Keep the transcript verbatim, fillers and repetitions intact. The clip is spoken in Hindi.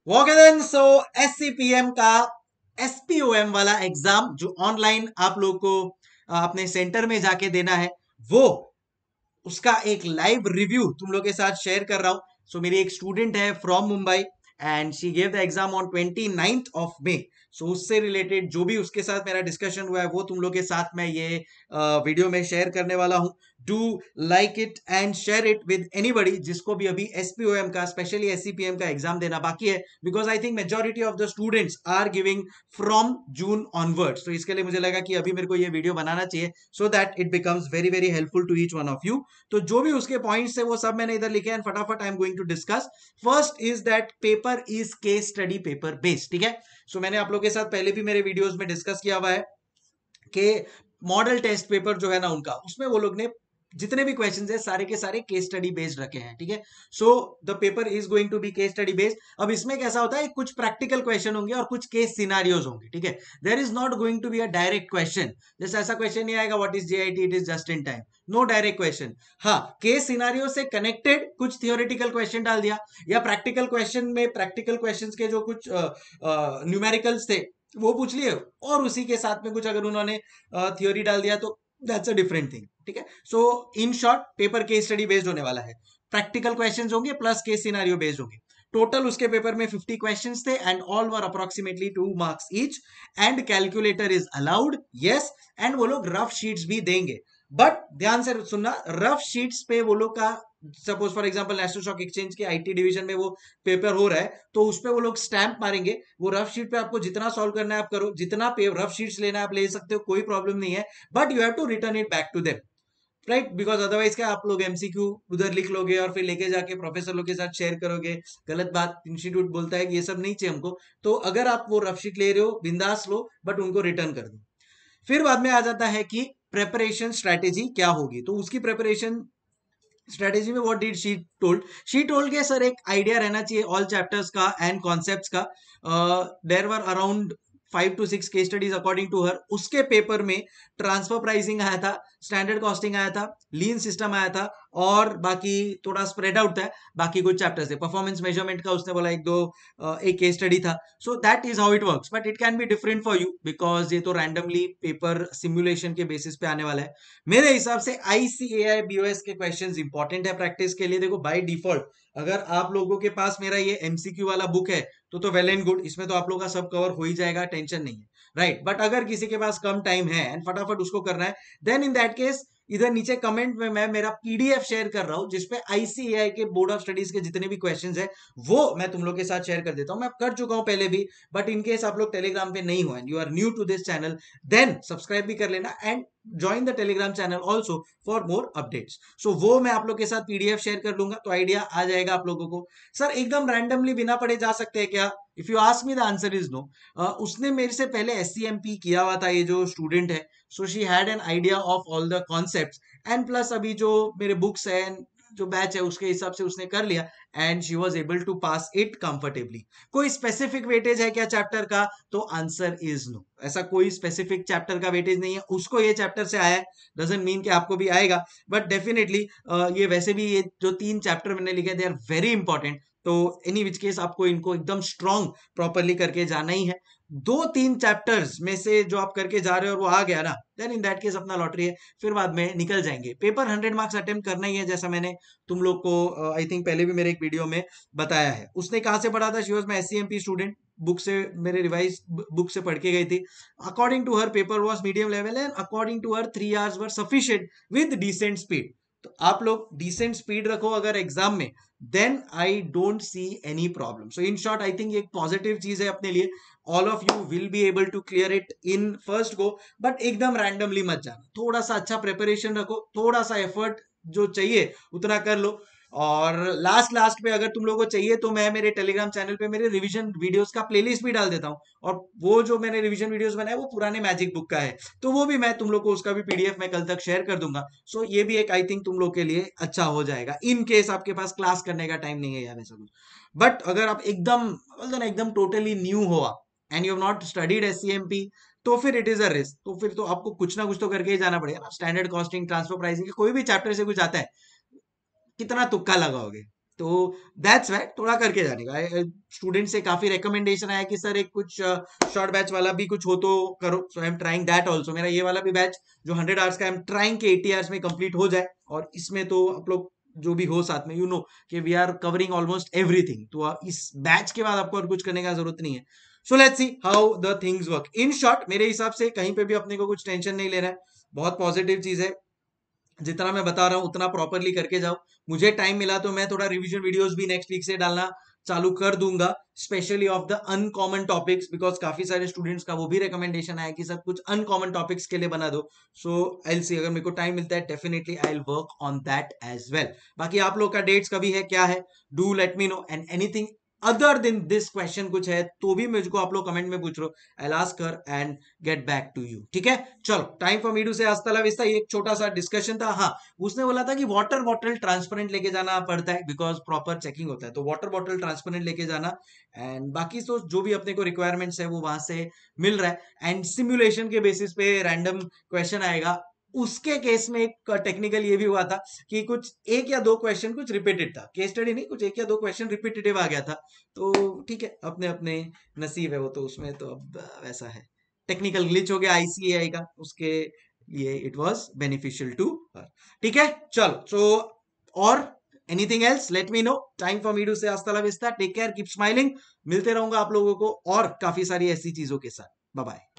ओके देन, सो एससीपीएम का एसपीओएम वाला एग्जाम जो ऑनलाइन आप लोग को अ, अपने सेंटर में जाके देना है, वो उसका एक लाइव रिव्यू तुम लोग के साथ शेयर कर रहा हूं. सो so, मेरी एक स्टूडेंट है from Mumbai and she gave the exam on twenty ninth of May. So उससे रिलेटेड जो भी उसके साथ मेरा डिस्कशन हुआ है वो तुम लोग के साथ मैं ये वीडियो में शेयर करने वाला हूं. Do like it and share it with anybody जिसको भी अभी एसपीओएम का स्पेशली एससीपीएम का एग्जाम देना बाकी है, because I think majority of the students are giving from June onwards. तो इसके लिए मुझे लगा कि अभी मेरे को ये वीडियो बनाना चाहिए so that it becomes very very helpful to each one of you. तो जो भी उसके पॉइंट्स है वो सब मैंने इधर लिखे हैं, फटाफट I am going to discuss. First is that paper is case study paper based. ठीक है, सो मैंने आप लोगों के साथ पहले भी मेरे वीडियोस में डिस्कस किया हुआ है कि मॉडल टेस्ट पेपर जो है ना उनका, उसमें वो लोग ने जितने भी क्वेश्चंस है सारे के सारे केस स्टडी बेस्ड रखे हैं. ठीक है, so the paper is going to be case study based. अब इसमें कैसा होता है, कुछ प्रैक्टिकल क्वेश्चन होंगे और कुछ केस सिनारियोज होंगे. ठीक है, there is not going to be a direct question. जैसे ऐसा क्वेश्चन नहीं आएगा what is JIT, it is just in time. No direct question. हाँ, केस सिनारियो से कनेक्टेड कुछ थियोरेटिकल क्वेश्चन डाल दिया, या प्रैक्टिकल क्वेश्चन में प्रैक्टिकल क्वेश्चन के जो कुछ न्यूमेरिकल्स थे वो पूछ लिए, और उसी के साथ में कुछ अगर उन्होंने थियोरी डाल दिया तो दैट्स अ डिफरेंट थिंग. ठीक है, so in short paper case study based होने वाला है. प्रैक्टिकल क्वेश्चंस होंगे प्लस केस सिनारियो बेस्ड होंगे. टोटल उसके पेपर में फिफ्टी क्वेश्चंस थे and all were approximately two marks each. And calculator is allowed, yes. And वो लोग रफ शीट्स भी देंगे, बट ध्यान से सुनना, रफ शीट्स पे वो लोग का, suppose for example national stock exchange के आईटी डिवीजन में वो पेपर हो रहा है तो उस पे वो लोग स्टैंप मारेंगे. वो रफ शीट पे आपको जितना सॉल्व करना है आप करो, जितना रफ शीट्स लेना है आप ले सकते हो, कोई प्रॉब्लम नहीं है. But you have to return it back to them, right, because otherwise क्या आप लोग एमसीक्यू उधर लिख लोगे और फिर लेके जाके प्रोफेसर लोग के साथ शेयर करोगे. गलत बात, इंस्टीट्यूट बोलता है कि ये सब नहीं चाहिए हमको. तो अगर आप वो रफ शीट ले रहे हो बिंदास लो, बट उनको रिटर्न कर दो. फिर बाद में आ जाता है कि प्रेपरेशन स्ट्रेटेजी क्या होगी. तो उसकी प्रेपरेशन स्ट्रेटेजी में what did she told, she told के सर एक आइडिया रहना चाहिए ऑल चैप्टर्स का एंड कॉन्सेप्ट्स का. There were around five to six case studies according to her. उसके पेपर में ट्रांसफर प्राइसिंग आया था, स्टैंडर्ड कॉस्टिंग आया था, लीन सिस्टम आया था, और बाकी थोड़ा स्प्रेड आउट था. बाकी कुछ चैप्टर्स थे, परफॉर्मेंस मेजरमेंट का उसने बोला एक दो, uh, एक केस स्टडी था. So that is how it works, but it can be different for you because ये तो रैंडमली पेपर सिमुलेशन के बेसिस पे आने वाला है. मेरे हिसाब से आईसीएआई बीओएस के क्वेश्चंस इंपॉर्टेंट है प्रैक्टिस के लिए. देखो बाय डिफॉल्ट अगर आप लोगों के पास मेरा ये एमसीक्यू वाला बुक है तो तो वेल एंड गुड, इसमें तो आप लोगों का सब कवर हो ही जाएगा, टेंशन नहीं है, राइट. बट अगर किसी के पास कम टाइम है एंड फटाफट उसको करना है, देन इन दैट केस इधर नीचे कमेंट में मैं मेरा पीडीएफ शेयर कर रहा हूं जिसपे आईसीएआई के बोर्ड ऑफ स्टडीज के जितने भी क्वेश्चंस है वो मैं तुम लोग के साथ शेयर कर देता हूं. मैं कर चुका हूं पहले भी, बट इन केस आप लोग टेलीग्राम पे नहीं हो and you are new to this channel, then subscribe भी कर लेना and join the Telegram channel also for more updates. So वो मैं आप लोग के साथ पीडीएफ शेयर कर दूंगा तो आइडिया आ जाएगा आप लोगों को. सर एकदम रैंडमली बिना पढ़े जा सकते हैं क्या? If you ask me the answer is no. उसने मेरे से पहले एससीएमपी किया हुआ था ये जो स्टूडेंट है, so she had an idea of all the concepts and plus अभी जो मेरे बुक्स है जो बैच है उसके हिसाब से उसने कर लिया and she was able to pass it comfortably. कोई स्पेसिफिक वेटेज है क्या चैप्टर का? तो आंसर इज नो. ऐसा कोई स्पेसिफिक चैप्टर का वेटेज नहीं है. उसको ये चैप्टर से आया है डजंट मीन कि आपको भी आएगा, बट डेफिनेटली ये वैसे भी ये जो तीन चैप्टर मैंने लिखे दे आर वेरी इंपॉर्टेंट. तो एनी विच केस आपको इनको एकदम स्ट्रांग प्रॉपरली करके जाना ही है. दो तीन चैप्टर्स में से जो आप करके जा रहे हो और वो आ गया ना, देन इन दैट केस अपना लॉटरी है, फिर बाद में निकल जाएंगे. पेपर हंड्रेड मार्क्स अटेम्प्ट करना ही है, जैसा मैंने तुम लोग को आई थिंक पहले भी मेरे एक वीडियो में बताया है. उसने कहाँ से पढ़ा था? She was my SCMP student, book से मेरे रिवाइज बुक से पढ़ के गई थी. According to her paper was medium level and according to her three hours were sufficient with decent speed. तो आप लोग डिसेंट स्पीड रखो अगर एग्जाम में, then I don't see any problem. So in short I think एक पॉजिटिव चीज है अपने लिए. All of you will be able to clear it in first go, but एकदम रैंडमली मत जाना. थोड़ा सा अच्छा प्रिपरेशन रखो, थोड़ा सा एफर्ट जो चाहिए उतना कर लो. और लास्ट लास्ट पे अगर तुम लोगों को चाहिए तो मैं मेरे टेलीग्राम चैनल पे मेरे रिवीजन वीडियोस का प्लेलिस्ट भी डाल देता हूँ, और वो जो मैंने रिवीजन वीडियोस बनाए वो पुराने मैजिक बुक का है, तो वो भी मैं तुम लोग को उसका भी पीडीएफ मैं कल तक शेयर कर दूंगा. सो ये भी एक आई थिंक तुम लोग के लिए अच्छा हो जाएगा इन केस आपके पास क्लास करने का टाइम नहीं है या वैसा कुछ. बट अगर आप एकदम बोलते ना एकदम टोटली न्यू हो आप and you have not studied SCMP, तो फिर इट इज अ रिस्क. तो फिर तो आपको कुछ ना कुछ तो करके ही जाना पड़ेगा ना. स्टैंडर्ड कॉस्टिंग, ट्रांसफर प्राइसिंग, कोई भी चैप्टर से कुछ आता है, कितना तुक्का लगाओगे. तो दैट्स वाई थोड़ा करके जाने का। स्टूडेंट से काफी रिकमेंडेशन आया कि सर एक कुछ शॉर्ट बैच वाला भी कुछ हो तो करो, so I am trying that also. मेरा ये वाला भी बैच जो हंड्रेड आवर्स का, आई एम ट्राइंग के एटी आवर्स में कंप्लीट हो जाए, और इसमें तो आप लोग जो भी हो साथ में, यू नो कि we are covering almost everything, तो इस बैच के बाद आपको और कुछ करने का जरूरत नहीं है। So let's see how the things work. In short मेरे हिसाब से कहीं पे भी अपने को कुछ टेंशन नहीं लेना है, बहुत पॉजिटिव चीज है। जितना मैं बता रहा हूं उतना प्रॉपरली करके जाओ। मुझे टाइम मिला तो मैं थोड़ा रिवीजन वीडियोस भी नेक्स्ट वीक से डालना चालू कर दूंगा, specially of the uncommon topics, because काफी सारे स्टूडेंट्स का वो भी रिकमेंडेशन आया कि सर कुछ अनकॉमन टॉपिक्स के लिए बना दो। सो आई सी, अगर मेरे को टाइम मिलता है definitely I will work on that as well. बाकी आप लोग का डेट्स कभी है, क्या है, do let me know. And anything other than this question कुछ है तो भी मुझको आप लोग कमेंट में पूछ लो, I will ask her and get back to you. ठीक है, चलो, time for me to say हस्ता ला विस्ता। ये एक छोटा सा डिस्कशन था। हाँ, उसने बोला था कि वाटर बॉटल ट्रांसपेरेंट लेके जाना पड़ता है बिकॉज प्रॉपर चेकिंग होता है, तो वाटर बॉटल ट्रांसपेरेंट लेके जाना। एंड बाकी तो जो भी अपने को रिक्वायरमेंट्स है वो वहां से मिल रहा है। एंड सिमुलेशन के बेसिस पे रैंडम क्वेश्चन आएगा। उसके केस में एक टेक्निकल ये भी हुआ था कि कुछ एक या दो क्वेश्चन कुछ रिपीटेड था, केस स्टडी नहीं, कुछ एक या दो क्वेश्चन रिपीटेटिव आ गया था। तो ठीक है, अपने अपने नसीब है वो, तो उसमें तो अब वैसा है। टेक्निकल ग्लिच हो गया आईसीएआई का, उसके लिए it was beneficial to her. ठीक है, चल, सो और anything else let me know. Time for me to say हस्ता ला विस्ता, टेक केयर, कीप स्माइलिंग। मिलते रहूंगा आप लोगों को और काफी सारी ऐसी चीजों के साथ। Bye bye.